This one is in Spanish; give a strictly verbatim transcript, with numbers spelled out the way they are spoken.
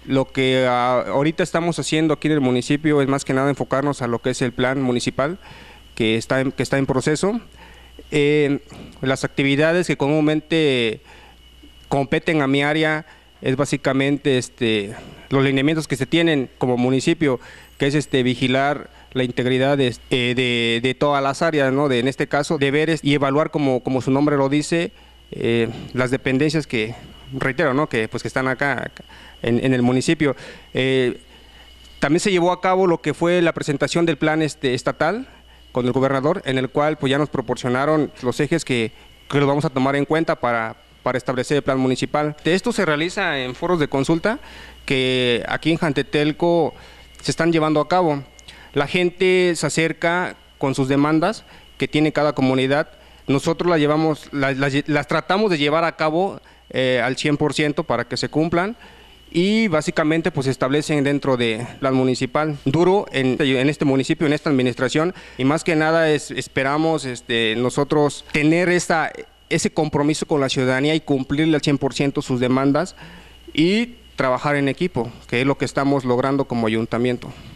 Lo que uh, ahorita estamos haciendo aquí en el municipio es más que nada enfocarnos a lo que es el plan municipal que está en, que está en proceso. Eh, las actividades que comúnmente competen a mi área es básicamente este, los lineamientos que se tienen como municipio, que es este, vigilar la integridad de, de, de todas las áreas, ¿no? De, en este caso, deberes y evaluar, como, como su nombre lo dice, eh, las dependencias que, reitero, ¿no? que, pues, que están acá en, en el municipio. Eh, también se llevó a cabo lo que fue la presentación del plan este, estatal con el gobernador, en el cual pues, ya nos proporcionaron los ejes que, que los vamos a tomar en cuenta para, para establecer el plan municipal. Esto se realiza en foros de consulta que aquí en Jantetelco se están llevando a cabo. La gente se acerca con sus demandas que tiene cada comunidad. Nosotros las, llevamos, las, las, las tratamos de llevar a cabo eh, al cien por ciento para que se cumplan y básicamente pues se establecen dentro de plan municipal. Duro en, en este municipio, en esta administración, y más que nada es, esperamos este, nosotros tener esta, ese compromiso con la ciudadanía y cumplirle al cien por ciento sus demandas y trabajar en equipo, que es lo que estamos logrando como ayuntamiento.